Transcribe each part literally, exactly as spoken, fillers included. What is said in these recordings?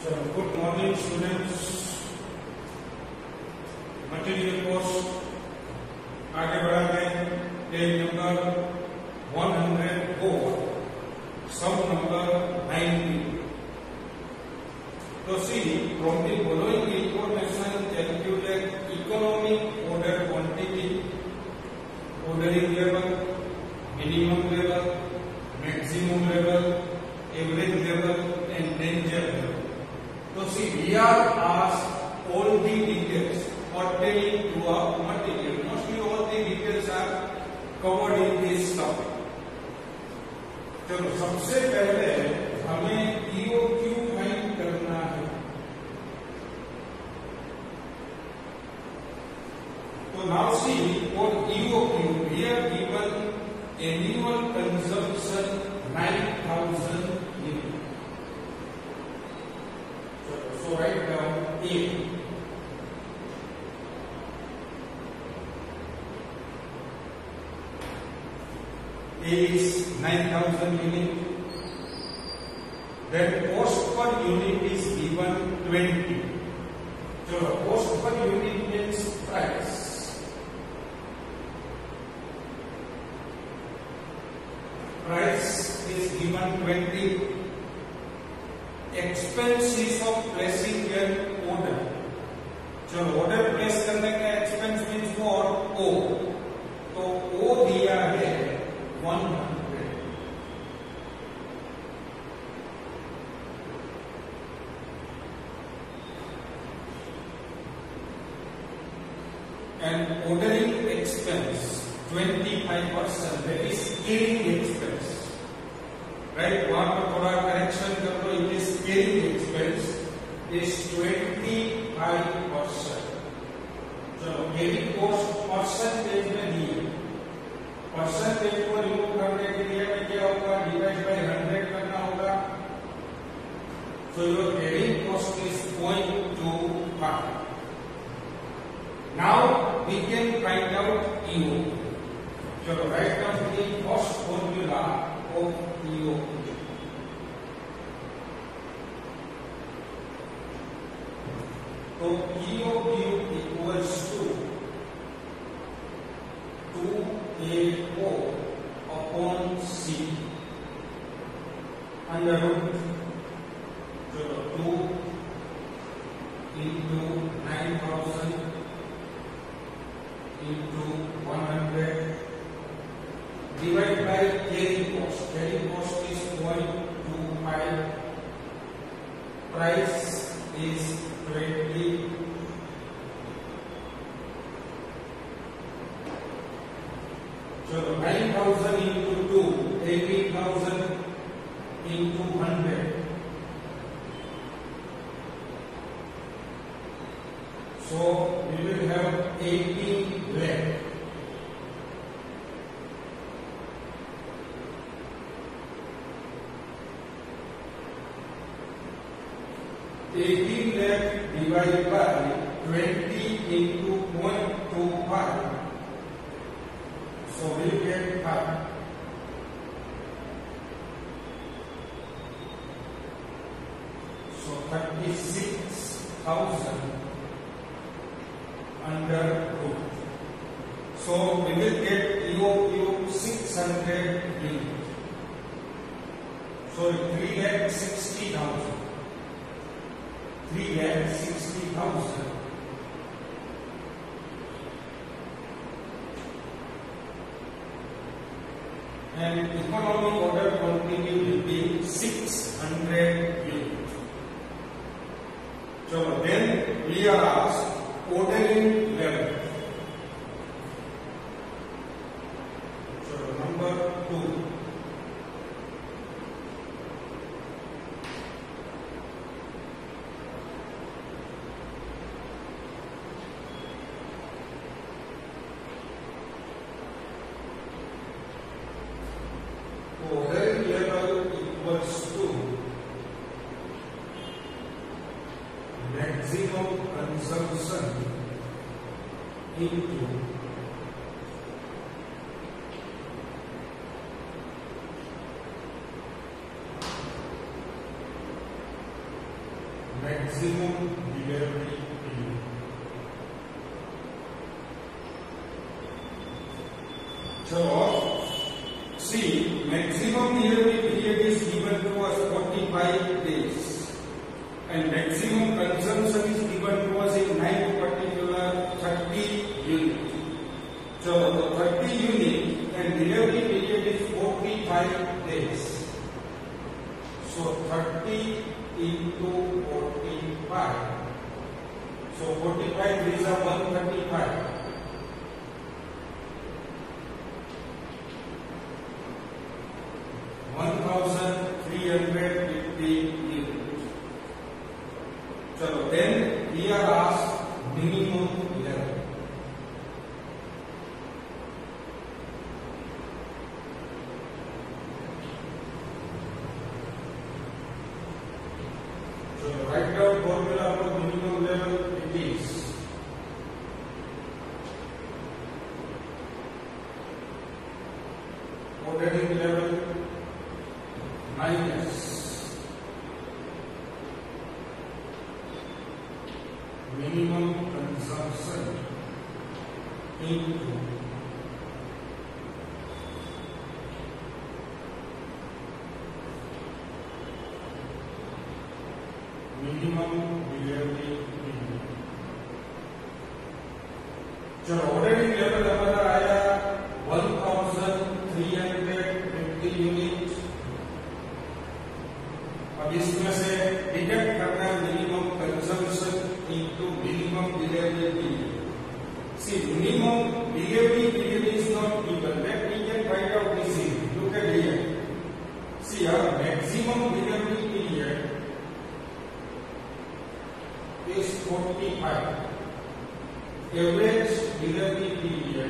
So, good morning students. Material course आगे बढ़ाते हैं. Page number one hundred four, sum number ninety. So see, from the following information calculate economic order quantity, ordering level, minimum level, maximum level, average level and danger level. So see, we are asked all the details pertaining to a material. Mostly all the details are covered in this topic. चलो सबसे पहले हमें E O Q find करना है. तो now see for E O Q we are given annual consumption nine thousand units. So write down A. A is nine thousand unit. Then cost per unit is given twenty. So cost per unit means price. Price is given twenty. Expenses of placing an order. So order place करने का expense means what? O. तो O दिया है one hundred. And ordering expense twenty-five percent, that is carrying expense. Right? वहां पर थोड़ा correction कर दो. It is carrying expense is twenty-five percent. चलो carrying cost percentage में दी है. परसेंटेज को रिमूव करने के लिए हमें क्या होगा? डिवाइड बाय हंड्रेड करना होगा. So your carrying cost is zero point two five. Now we can find out E O Q. चलो write down the first formula of E O Q. तो E O Q equals to two A O upon C under root two into nine thousand into one hundred divided by carrying cost. Carrying cost is zero point two five. Price is twenty. So nine thousand into two, eighteen thousand into one hundred. So we will have eighteen left. eighteen left divided by twenty into zero point two five. So we get five. So thirty-six thousand under root. So we will get E O Q six hundred units. So three lakh sixty thousand. three lakh sixty thousand. And economic order quantity will be six hundred units. So then we are asked ordering level. So number two. Ordering level equals to maximum consumption into maximum delivery period. So, see, maximum delivery period is given to us forty-five days, and maximum consumption is given to us in nine particular thirty units. So, the thirty unit and delivery period is forty-five days. So, thirty into forty-five. So, forty-five is a one hundred thirty-five. one thousand three hundred fifty units. So then we are asked minimum level. So write down formula for minimum level. It is ordering level minus minimum consumption into minimum delivery period. चलो ordering level हमारा आया one thousand three hundred fifty unit. अब इसमें से deduct करना minimum consumption into minimum delivery period. See, minimum delivery period is not given. That we can find out this easily. Look at here. See, our maximum delivery period is forty-five. Average delivery period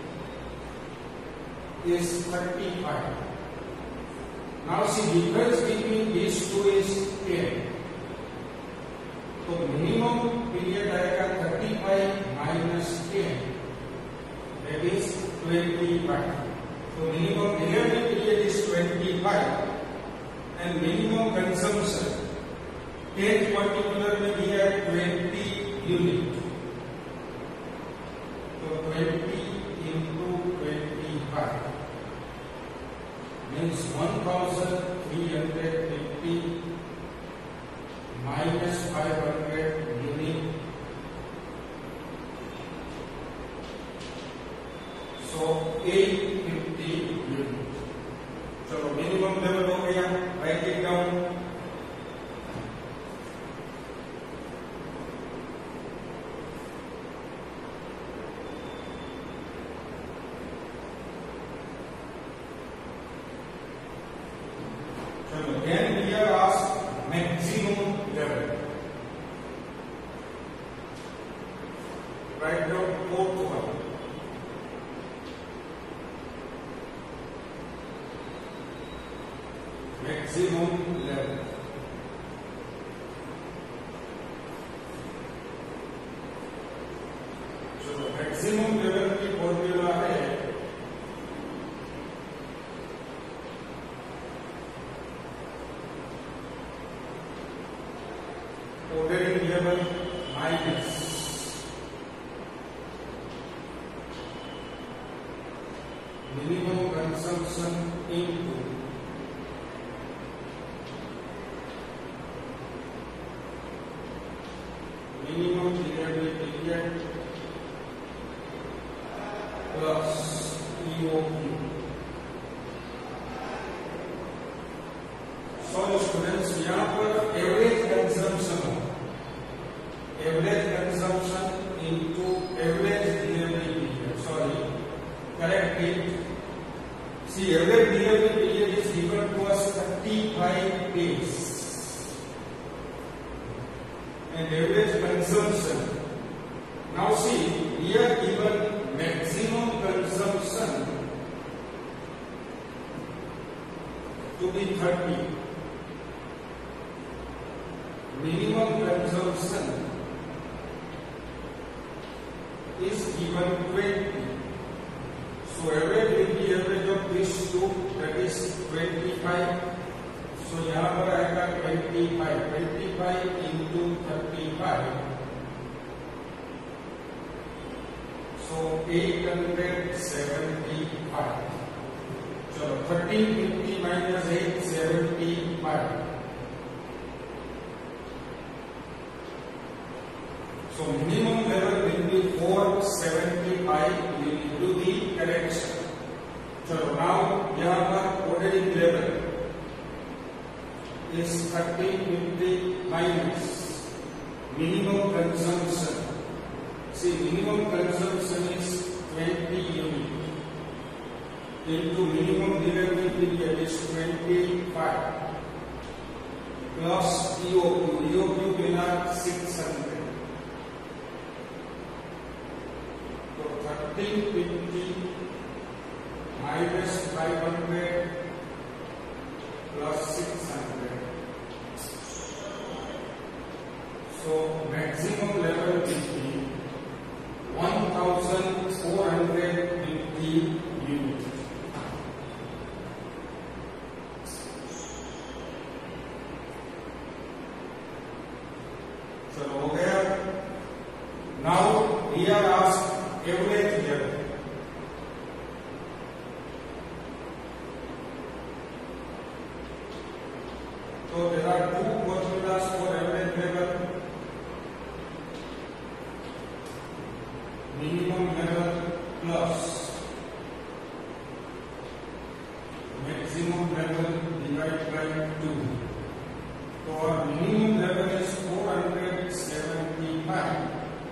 is thirty-five. Now see, difference between these two is ten. So minimum period आएगा thirty-five minus ten. That is twenty-five. So minimum delivery period is twenty-five and minimum consumption ten particular में दिया है twenty unit. So twenty into twenty-five means one thousand three hundred fifty minus five hundred unit. So eight hundred fifty unit. So minimum level हो गया. Write it down. Then we are asked maximum level. Write down fourth one. Maximum level. So the maximum level की formula है ordering level minus minimum consumption into minimum delivery period plus E O Q. So students, यहाँ पर average consumption हो, average consumption into average delivery period. Sorry, correct it. See, average delivery period is given to us thirty-five days and average consumption. Now see, here given maximum consumption to be thirty. Minimum consumption is given twenty. So average will be average of these two, that is twenty-five. So यहाँ पर आएगा जाएगा twenty-five, twenty-five into thirty-five, so eight hundred seventy-five. चलो thirteen fifty minus eight, seventy-five. So minimum level will be four seventy-five. We will do the correction. चलो now यहाँ पर ordering level is thirteen fifty minus minimum consumption. See, minimum consumption is twenty unit into minimum delivery period is twenty-five plus E O Q. E O Q will not six hundred. thirteen fifty minus five hundred plus six hundred. So maximum level will be one thousand four hundred fifty units. So हो गया. Now we are asked average level. So there are two formulas for average level. Minimum level plus maximum level divided by two. So our minimum level is four hundred seventy-five.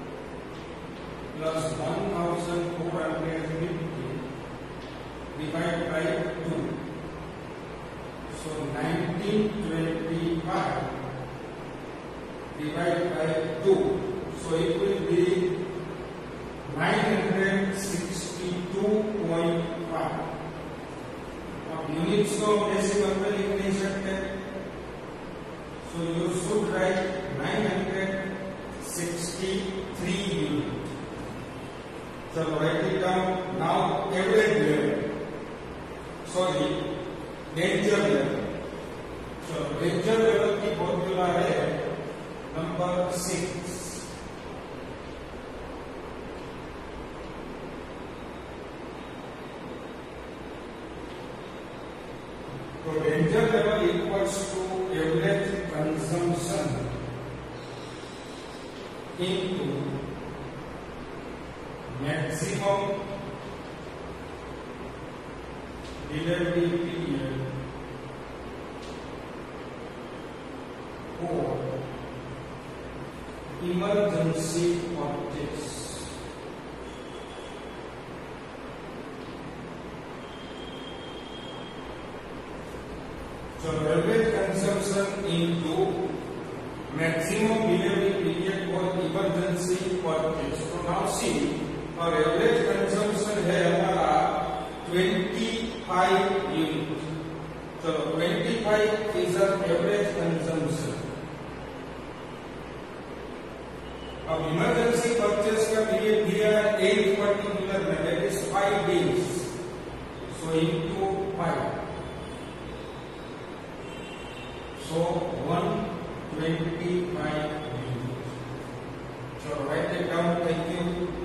Plus one thousand four hundred fifty divided by two. So nineteen twenty-five divided by two. So it will be nine hundred sixty-two point five. अब units को decimal में लिख नहीं सकते. So you should write nine hundred sixty-three units. So write it down. Now average level. Sorry, danger level. So danger level की formula है number six. तो danger level equals to average consumption into maximum delivery period for emergency purchase. So average consumption into maximum delivery period for emergency purchase. So now see, और average consumption है हमारा twenty-five unit. चलो twenty-five is our average consumption. अब emergency purchase का period दिया है एक particular में, that is five days. So into five, so one twenty-five unit. चलो write it down. Thank you.